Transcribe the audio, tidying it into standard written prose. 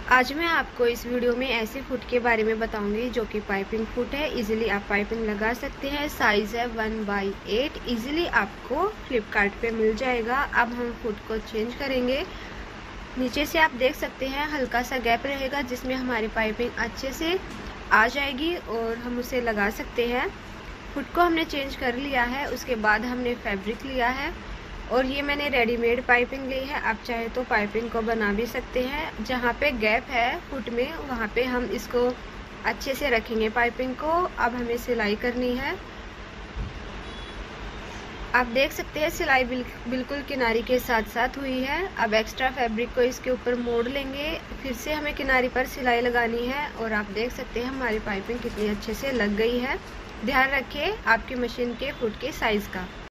आज मैं आपको इस वीडियो में ऐसे फुट के बारे में बताऊंगी जो कि पाइपिंग फुट है। इजीली आप पाइपिंग लगा सकते हैं। साइज़ है 1/8। इजीली आपको फ्लिपकार्ट पे मिल जाएगा। अब हम फुट को चेंज करेंगे। नीचे से आप देख सकते हैं हल्का सा गैप रहेगा जिसमें हमारी पाइपिंग अच्छे से आ जाएगी और हम उसे लगा सकते हैं। फुट को हमने चेंज कर लिया है। उसके बाद हमने फैब्रिक लिया है और ये मैंने रेडीमेड पाइपिंग ली है। आप चाहे तो पाइपिंग को बना भी सकते हैं। जहाँ पे गैप है फुट में वहाँ पे हम इसको अच्छे से रखेंगे पाइपिंग को। अब हमें सिलाई करनी है। आप देख सकते हैं सिलाई बिल्कुल किनारी के साथ साथ हुई है। अब एक्स्ट्रा फैब्रिक को इसके ऊपर मोड़ लेंगे। फिर से हमें किनारी पर सिलाई लगानी है और आप देख सकते हैं हमारी पाइपिंग कितनी अच्छे से लग गई है। ध्यान रखें आपकी मशीन के फुट के साइज़ का।